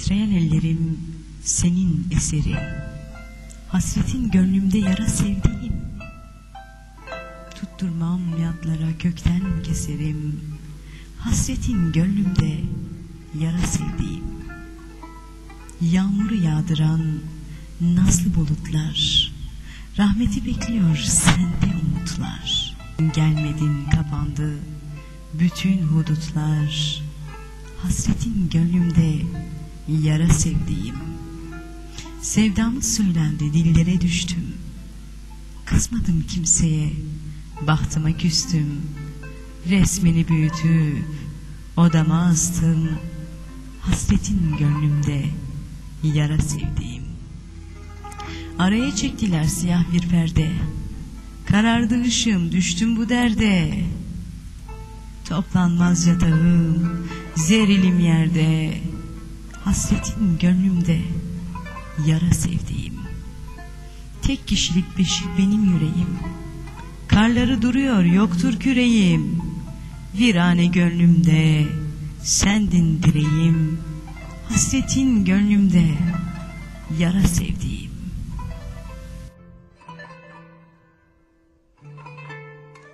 Titreyen ellerim senin eseri, hasretin gönlümde yara sevdiğim. Tutturmam yatlara kökten keserim, hasretin gönlümde yara sevdiğim. Yağmuru yağdıran nazlı bulutlar, rahmeti bekliyor sende umutlar. Gelmedin, kapandı bütün hudutlar, hasretin gönlümde yara sevdiğim. Sevdamı söylendi, dillere düştüm. Kızmadım kimseye, bahtıma küstüm. Resmini büyütüp odama astım, hasretin gönlümde yara sevdiğim. Araya çektiler siyah bir perde, karardı ışığım, düştüm bu derde. Toplanmaz yatağım, zerilim yerde, hasretin gönlümde yara sevdiğim. Tek kişilik beşik benim yüreğim, karları duruyor yoktur küreğim. Virane gönlümde sendin direğim, hasretin gönlümde yara sevdiğim.